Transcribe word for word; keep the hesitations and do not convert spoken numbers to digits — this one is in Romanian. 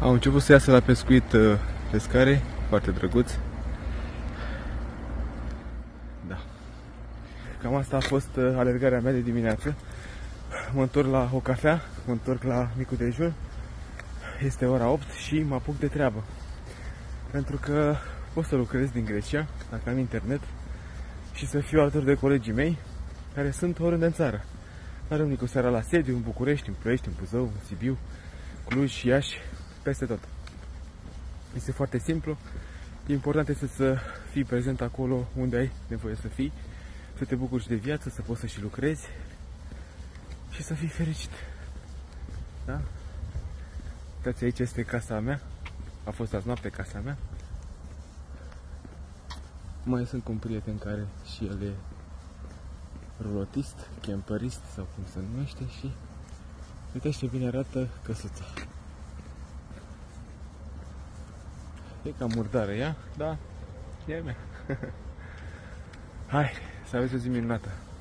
Au început să iasă la pescuit uh, pescare, foarte drăguț. Da. Cam asta a fost uh, alergarea mea de dimineață. Mă întorc la o cafea, mă întorc la micul dejun. Este ora opt și mă apuc de treabă. Pentru că pot să lucrez din Grecia, dacă am internet, și să fiu alături de colegii mei care sunt oriunde în țară. Are unii cu seara la sediu, în București, în Ploiești, în Buzău, în Sibiu, Cluj, Iași, peste tot. Este foarte simplu. Important este să fii prezent acolo unde ai nevoie să fii, să te bucuri și de viață, să poți să și lucrezi și să fii fericit. Da? Uitați, aici este casa mea. A fost azi noapte casa mea. Mai sunt cu un prieten care și el e rulotist, camperist sau cum se numește și uitați ce bine arată căsuța. E cam murdară ea, dar e a mea. Hai, să aveți o zi minunată!